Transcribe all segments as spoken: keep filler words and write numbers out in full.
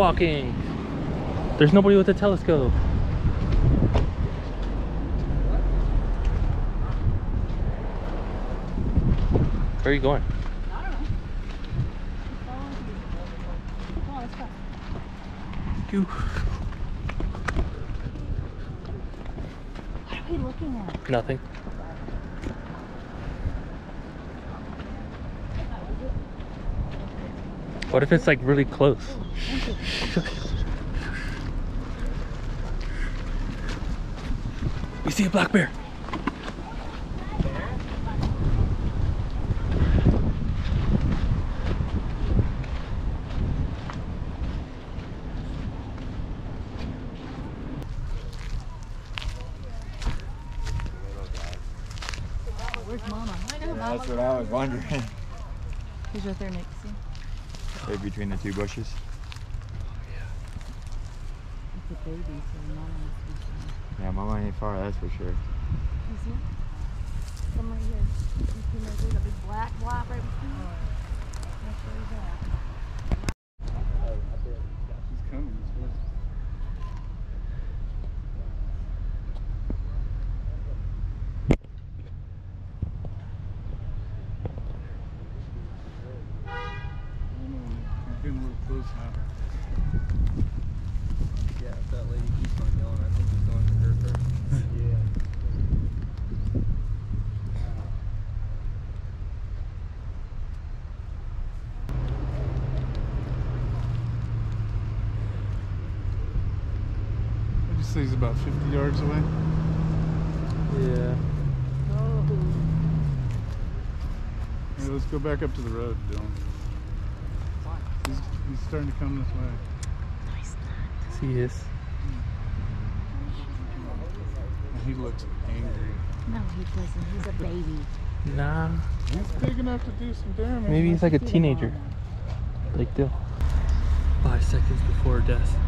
walking. There's nobody with a telescope. Where are you going? I don't know. Come on, let's go. You. What are we looking at? Nothing. What if it's like really close? We see a black bear. Where's Mama? I know, Yeah, Mama. that's what I was wondering. He's right there, Nick. See? Right between the two bushes. It's a baby, so Mama must be fine. Yeah, Mama ain't far, that's for sure. You see him? Come right here. You see him right there, that big black blob right between you? That's where he's at. He's coming this way. We're getting a little close now. Yeah, if that lady keeps on yelling, I think he's going to hurt her. Yeah. Would you say he's about fifty yards away? Yeah. Oh. Yeah, let's go back up to the road, Dylan. He's, he's starting to come this way. Nice. He is. And he looks angry. No, he doesn't. He's a baby. Nah. He's big enough to do some damage. Maybe he's like a teenager. Like Dill. Five seconds before death.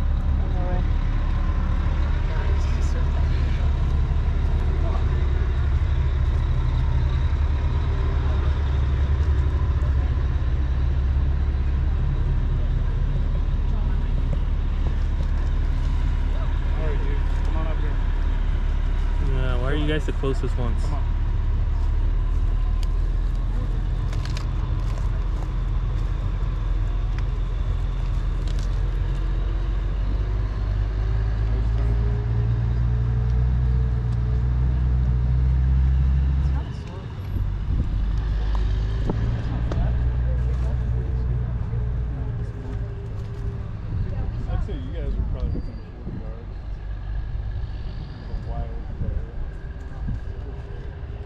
Alright, dude. Come on up here. Yeah, why are you guys the closest ones? Come on. I'd say you guys were probably within forty yards. A wild bear.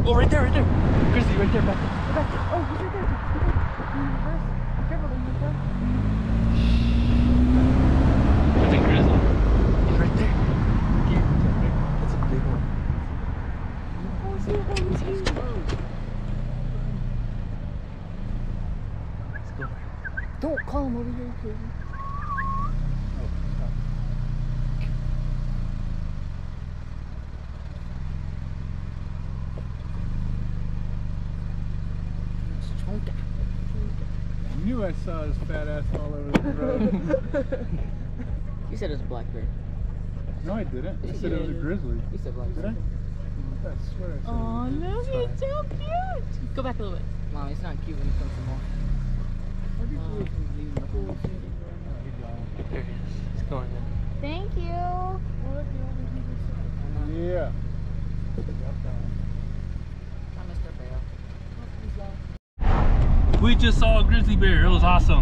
Oh, right there, right there. Grizzly, right there, back there. Back there. Oh, he's right there. In reverse. Careful, in reverse. That's a grizzly. He's right there. That's a big one. Oh, see, oh, he's huge. Let's go. Don't call him over here, Katie. I knew I saw his fat ass all over the road. You said it was a black bear. No, I didn't. I said it was a grizzly. You said black Did bear. I? I swear I said Oh, it was a grizzly. look, he's so cute. Go back a little bit. Mom, it's not cute when you come from home. Oh, There he is. He's going in. Thank you. yeah. I missed her bear. We just saw a grizzly bear. It was awesome.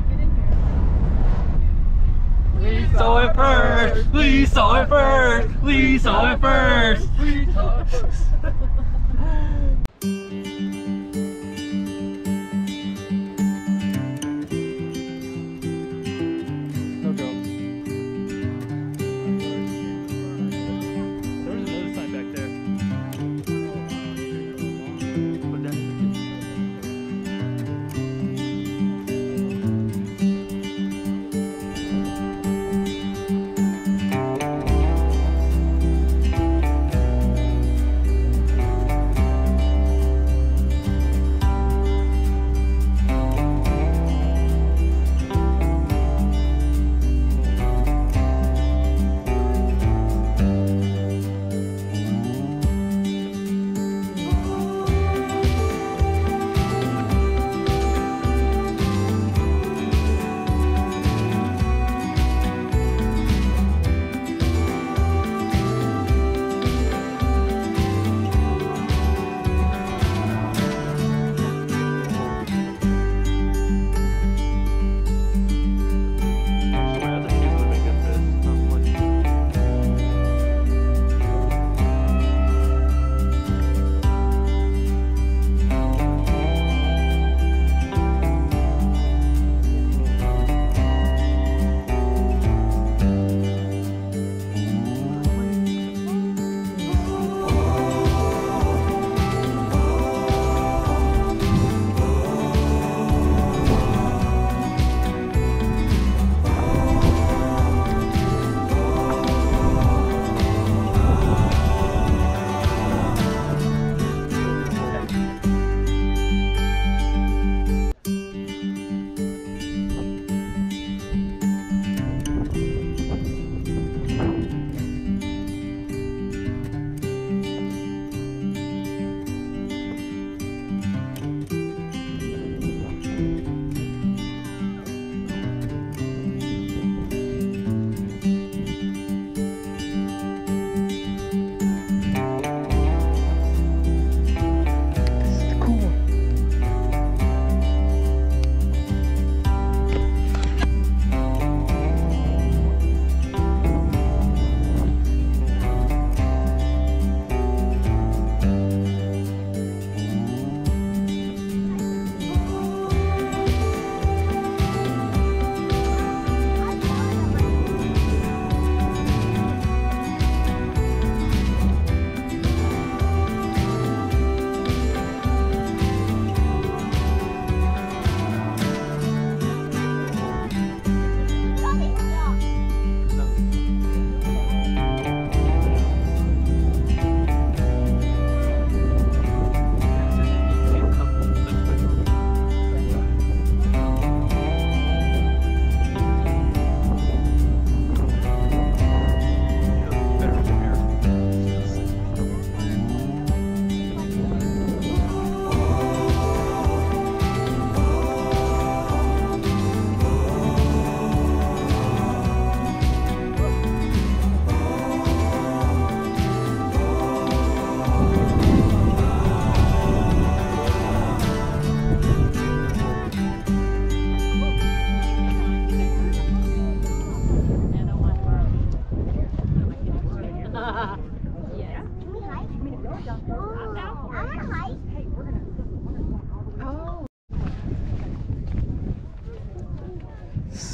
We saw it first. We saw it first. We saw it first. We saw it first. No go. There was another sign back there. But that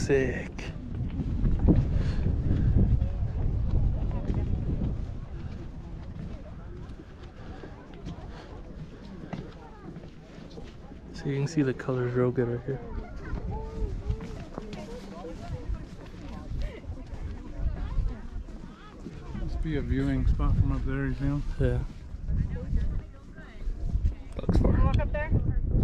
sick. So you can see the colors real good right here. Must be a viewing spot from up there, you feel? Yeah. Looks far. Walk up there.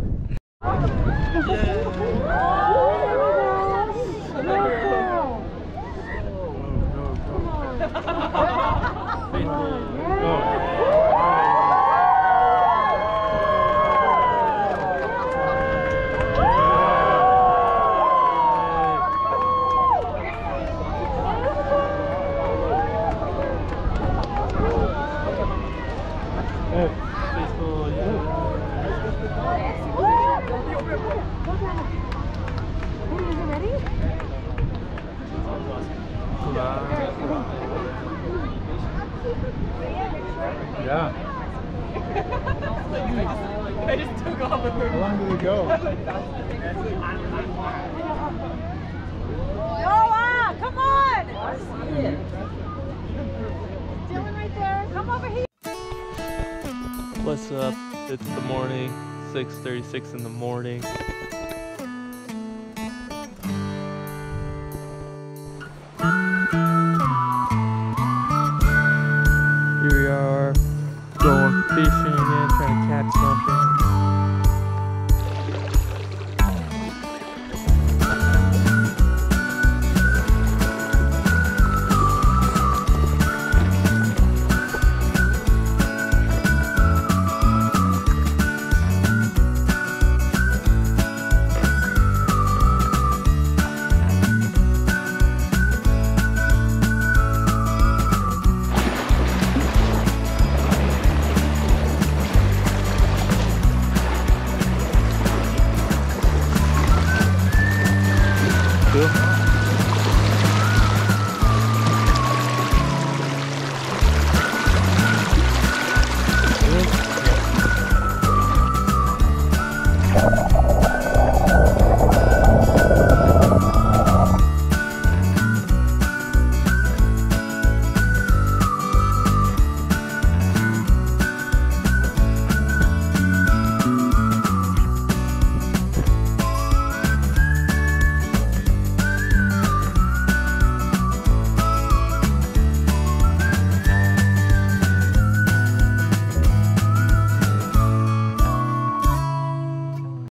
Yeah. I just took off and How long did it go? Noah, come on! Dylan right there. Come over here. What's up? It's the morning, six thirty-six in the morning.